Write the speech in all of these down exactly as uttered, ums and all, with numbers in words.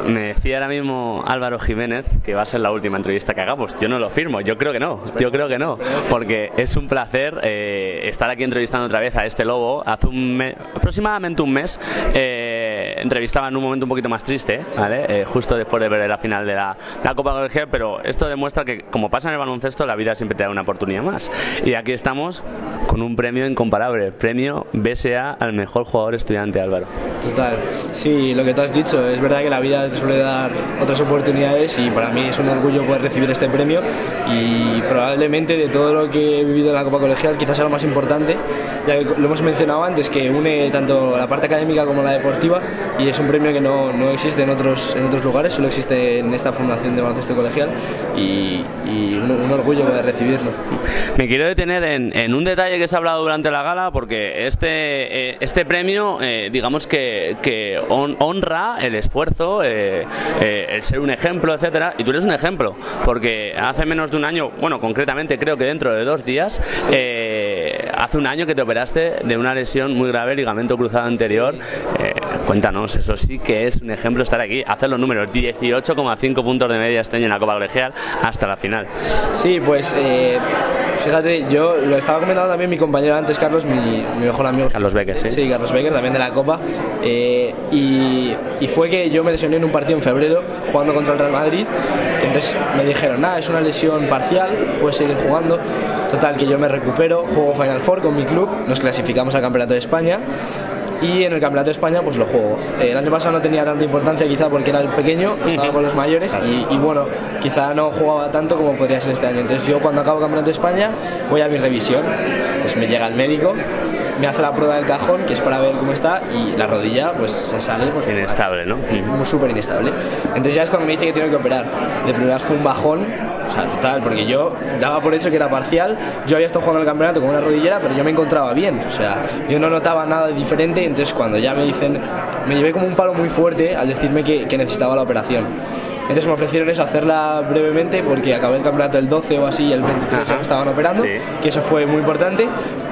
Me decía ahora mismo Álvaro Jiménez que va a ser la última entrevista que hagamos. Yo no lo firmo, yo creo que no, yo creo que no, porque es un placer eh, estar aquí entrevistando otra vez a este lobo. Hace un mes, aproximadamente un mes, eh, entrevistaba en un momento un poquito más triste, ¿vale? Eh, justo después de ver la final de la, la Copa Colegial, pero esto demuestra que, como pasa en el baloncesto, la vida siempre te da una oportunidad más. Y aquí estamos con un premio incomparable, premio B S A al mejor jugador estudiante, Álvaro. Total, sí, lo que tú has dicho, es verdad que la vida te suele dar otras oportunidades y para mí es un orgullo poder recibir este premio y probablemente de todo lo que he vivido en la Copa Colegial quizás sea lo más importante, ya que lo hemos mencionado antes, que une tanto la parte académica como la deportiva y es un premio que no, no existe en otros, en otros lugares, solo existe en esta fundación de baloncesto colegial y, y un, un orgullo poder recibirlo. Me quiero detener en, en un detalle que se ha hablado durante la gala, porque este, eh, este premio eh, digamos que, que hon, honra el esfuerzo, eh, eh, el ser un ejemplo, etcétera, y tú eres un ejemplo, porque hace menos de un año, bueno, concretamente creo que dentro de dos días, eh, hace un año que te operaste de una lesión muy grave, ligamento cruzado anterior. Eh, cuéntanos, eso sí que es un ejemplo estar aquí, hacer los números, dieciocho coma cinco puntos de media este año en la Copa Colegial hasta la final. Sí, pues eh, fíjate, yo lo estaba comentando también mi compañero antes, Carlos, mi, mi mejor amigo. Carlos Becker, sí. Sí, Carlos Becker, también de la Copa. Eh, y, y fue que yo me lesioné en un partido en febrero jugando contra el Real Madrid. Entonces me dijeron, nada, es una lesión parcial, puedes seguir jugando. Total, que yo me recupero, juego Final Four con mi club, nos clasificamos al Campeonato de España. Y en el Campeonato de España pues lo juego. Eh, el año pasado no tenía tanta importancia quizá porque era el pequeño, estaba con los mayores y, y bueno, quizá no jugaba tanto como podría ser este año. Entonces yo cuando acabo el Campeonato de España voy a mi revisión, entonces me llega el médico, me hace la prueba del cajón, que es para ver cómo está, y la rodilla pues se sale pues, inestable, ¿no? Muy súper inestable. Entonces ya es cuando me dice que tengo que operar. De primeras fue un bajón. O sea, total, porque yo daba por hecho que era parcial, yo había estado jugando el campeonato con una rodillera, pero yo me encontraba bien, o sea, yo no notaba nada diferente, entonces cuando ya me dicen, me llevé como un palo muy fuerte al decirme que, que necesitaba la operación. Entonces me ofrecieron eso, hacerla brevemente, porque acabé el campeonato el doce o así, y el veintitrés ya me estaban operando, sí. Que eso fue muy importante.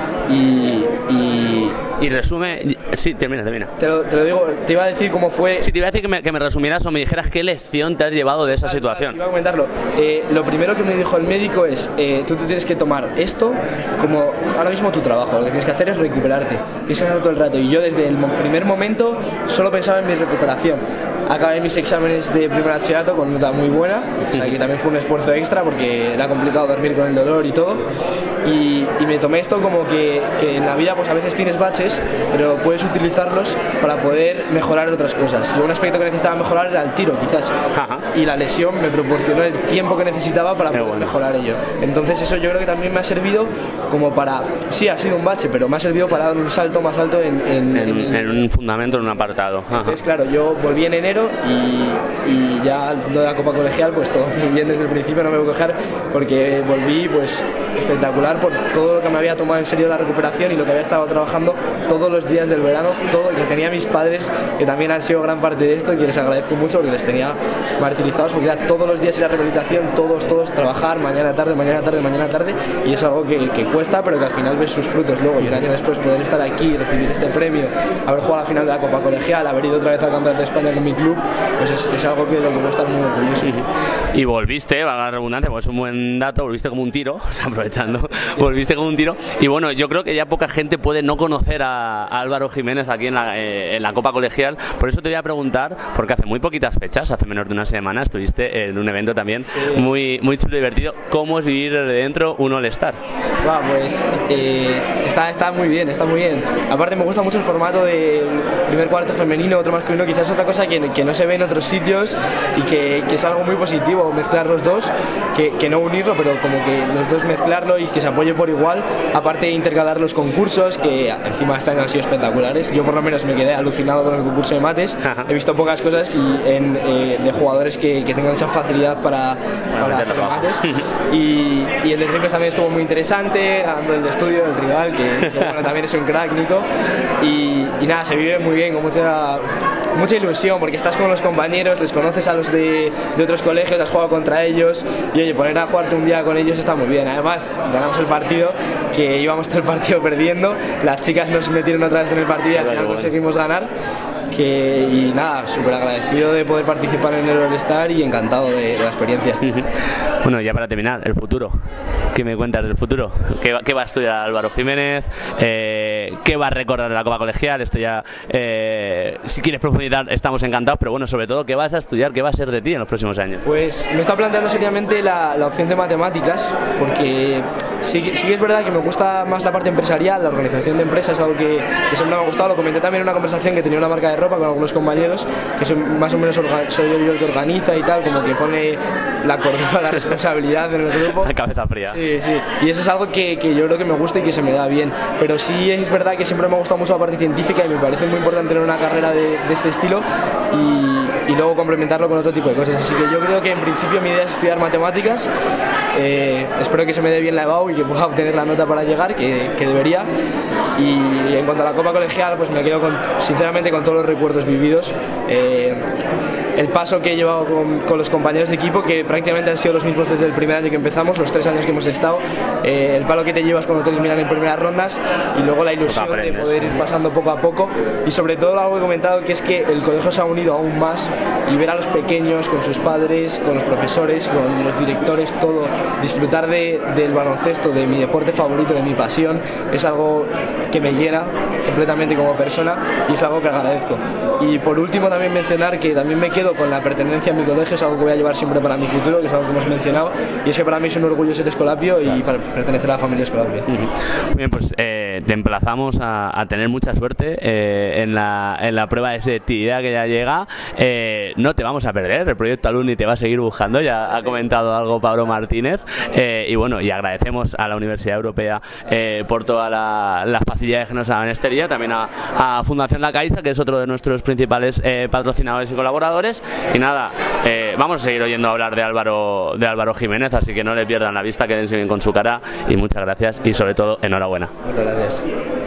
Y, y, y resume, sí, termina, termina. Te lo, te lo digo, te iba a decir cómo fue. Sí, te iba a decir que me, que me resumieras o me dijeras qué lección te has llevado de esa claro, situación. Claro, iba a comentarlo. Eh, lo primero que me dijo el médico es, eh, tú te tienes que tomar esto como ahora mismo tu trabajo, lo que tienes que hacer es recuperarte, tienes que hacer todo el rato. Y yo desde el primer momento solo pensaba en mi recuperación. Acabé mis exámenes de primer bachillerato con nota muy buena, o sea que también fue un esfuerzo extra porque era complicado dormir con el dolor y todo. Y, y me tomé esto como que, que en la vida pues a veces tienes baches, pero puedes utilizarlos para poder mejorar otras cosas. Yo un aspecto que necesitaba mejorar era el tiro, quizás. Ajá. Y la lesión me proporcionó el tiempo que necesitaba para poder bueno. mejorar ello. Entonces eso yo creo que también me ha servido como para, sí, ha sido un bache, pero me ha servido para dar un salto más alto en, en, en, en, en un fundamento, en un apartado. Ajá. Entonces claro, yo volví en enero y, y ya al fondo de la Copa Colegial pues todo muy bien desde el principio, no me voy a quejar porque volví pues espectacular por todo lo que me había tomado en serio la recuperación y lo que había estado trabajando todos los días del verano, todo, que tenía mis padres que también han sido gran parte de esto y que les agradezco mucho porque les tenía martirizados porque era todos los días ir a rehabilitación, todos, todos trabajar mañana tarde, mañana tarde, mañana tarde y es algo que, que cuesta pero que al final ves sus frutos luego y un año después poder estar aquí, recibir este premio, haber jugado la final de la Copa Colegial, haber ido otra vez al Campeonato de España con mi club, pues es, es algo que lo que voy a estar muy orgulloso. Y volviste, valga la redundancia, pues es un buen dato, volviste como un tiro, o sea, aprovechando, volviste como un tiro. Y bueno, yo creo que ya poca gente puede no conocer a, a Álvaro Jiménez aquí en la, eh, en la Copa Colegial. Por eso te voy a preguntar, porque hace muy poquitas fechas, hace menos de una semana, estuviste en un evento también sí. muy, muy chulo y divertido. ¿Cómo es vivir desde dentro un All-Star? Wow, pues eh, está, está muy bien, está muy bien. Aparte me gusta mucho el formato de primer cuarto femenino, otro masculino, quizás otra cosa que, que no se ve en otros sitios y que, que es algo muy positivo mezclar los dos, que, que no unirlo, pero como que los dos mezclarlo y que se apoye por igual, aparte de intercalar los concursos, que encima están han sido espectaculares. Yo por lo menos me quedé alucinado con el concurso de mates. Ajá. He visto pocas cosas y en, eh, de jugadores que, que tengan esa facilidad para, para hacer mates. Y, y el de triples también estuvo muy interesante, ganando el de estudio, el rival, que, que bueno, también es un crack, Nico. Y, y nada, se vive muy bien, con mucha, mucha ilusión, porque estás con los compañeros, les conoces a los de, de otros colegios, has jugado contra ellos y oye, poner a jugarte un día con ellos está muy bien. Además, ganamos el partido, que íbamos todo el partido perdiendo, las chicas nos metieron otra vez en el partido y al final conseguimos ganar. que, y nada, súper agradecido de poder participar en el All-Star y encantado de, de la experiencia. Bueno, ya para terminar, el futuro. ¿Qué me cuentas del futuro? ¿Qué va, qué va a estudiar Álvaro Jiménez? Eh, ¿Qué va a recordar de la Copa Colegial? Esto ya, eh, si quieres profundizar, estamos encantados, pero bueno, sobre todo, ¿qué vas a estudiar? ¿Qué va a ser de ti en los próximos años? Pues me está planteando seriamente la, la opción de matemáticas, porque sí, sí que es verdad que me gusta más la parte empresarial, la organización de empresas, algo que, que siempre me ha gustado. Lo comenté también en una conversación que tenía una marca de ropa con algunos compañeros, que son más o menos soy yo el que organiza y tal, como que pone la cordura, la responsabilidad en el grupo. La cabeza fría. Sí, sí, y eso es algo que, que yo creo que me gusta y que se me da bien, pero sí es verdad que siempre me ha gustado mucho la parte científica y me parece muy importante tener una carrera de, de este estilo y, y luego complementarlo con otro tipo de cosas, así que yo creo que en principio mi idea es estudiar matemáticas. Eh, espero que se me dé bien la EBAU y que pueda obtener la nota para llegar, que, que debería. Y en cuanto a la Copa Colegial, pues me quedo con, sinceramente con todos los recuerdos vividos. Eh, el paso que he llevado con, con los compañeros de equipo, que prácticamente han sido los mismos desde el primer año que empezamos, los tres años que hemos estado, eh, el palo que te llevas cuando te eliminan en primeras rondas y luego la ilusión de poder ir pasando poco a poco y sobre todo algo que he comentado, que es que el colegio se ha unido aún más y ver a los pequeños con sus padres, con los profesores, con los directores, todo, disfrutar de, del baloncesto, de mi deporte favorito, de mi pasión, es algo que me llena completamente como persona y es algo que agradezco. Y por último también mencionar que también me quedo con la pertenencia a mi colegio, es algo que voy a llevar siempre para mi futuro, que es algo que hemos mencionado, y es que para mí es un orgullo ser Escolapio y para pertenecer a la familia Escolapio. Muy bien, pues eh, te emplazamos a, a tener mucha suerte eh, en, la, en la prueba de selectividad que ya llega. Eh, no te vamos a perder, el proyecto Alumni te va a seguir buscando, ya ha comentado algo Pablo Martínez, eh, y bueno, y agradecemos a la Universidad Europea eh, por todas la, las facilidades que nos dan en este día, también a, a Fundación La Caixa, que es otro de nuestros principales eh, patrocinadores y colaboradores. Y nada, eh, vamos a seguir oyendo hablar de Álvaro, de Álvaro Jiménez, así que no le pierdan la vista, quédense bien con su cara y muchas gracias y sobre todo enhorabuena. Muchas gracias.